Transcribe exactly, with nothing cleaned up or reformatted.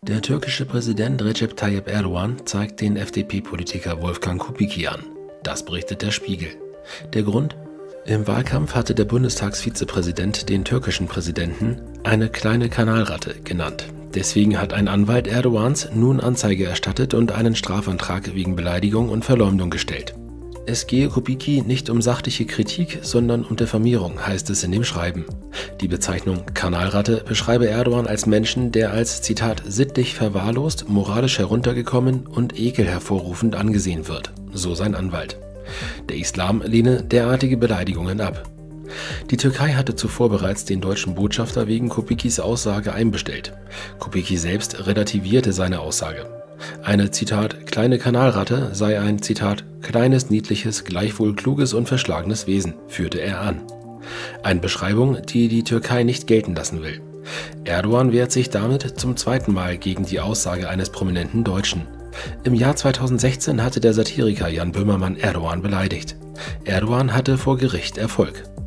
Der türkische Präsident Recep Tayyip Erdogan zeigt den F D P-Politiker Wolfgang Kubicki an. Das berichtet der Spiegel. Der Grund? Im Wahlkampf hatte der Bundestagsvizepräsident den türkischen Präsidenten eine kleine Kanalratte genannt. Deswegen hat ein Anwalt Erdogans nun Anzeige erstattet und einen Strafantrag wegen Beleidigung und Verleumdung gestellt. Es gehe Kubicki nicht um sachliche Kritik, sondern um Diffamierung, heißt es in dem Schreiben. Die Bezeichnung Kanalratte beschreibe Erdogan als Menschen, der als, Zitat, sittlich verwahrlost, moralisch heruntergekommen und Ekel hervorrufend angesehen wird, so sein Anwalt. Der Islam lehne derartige Beleidigungen ab. Die Türkei hatte zuvor bereits den deutschen Botschafter wegen Kubickis Aussage einbestellt. Kubicki selbst relativierte seine Aussage. Eine, Zitat, kleine Kanalratte sei ein, Zitat, kleines, niedliches, gleichwohl kluges und verschlagenes Wesen, führte er an. Eine Beschreibung, die die Türkei nicht gelten lassen will. Erdogan wehrt sich damit zum zweiten Mal gegen die Aussage eines prominenten Deutschen. Im Jahr zweitausendsechzehn hatte der Satiriker Jan Böhmermann Erdogan beleidigt. Erdogan hatte vor Gericht Erfolg.